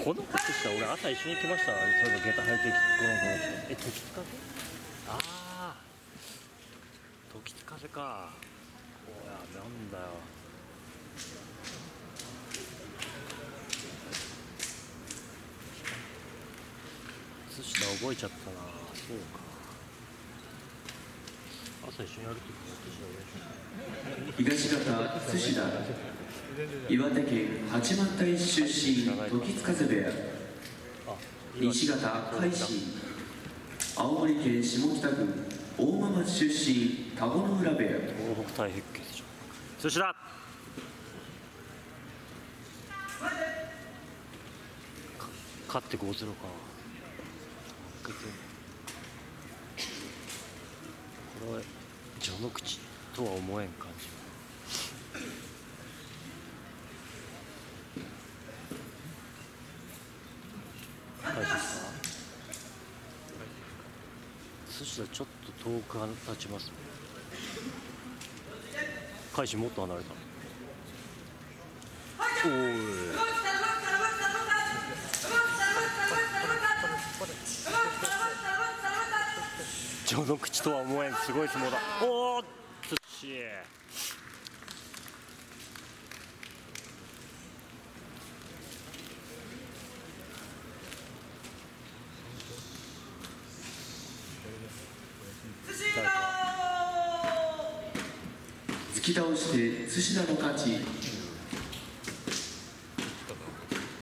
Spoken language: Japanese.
この靴下俺朝一緒に来ました。そういえば下駄履いてこの子時津風。ああ時津風か。おやなんだよ。靴下覚えちゃったな。そうか。朝一緒に歩いてくる東方津志田、岩手県八幡平市出身時津風部屋。西方海進、青森県下北郡大間町出身田子の浦部屋。 東北太平決勝津志田勝って5-0か。これは序の口とは思えん感じ。大丈夫ですか。寿司はちょっと遠く立ちますね。開始もっと離れた。おい序の口とは思えんすごい相撲だ。おお寿司突き倒して津志田の勝ち。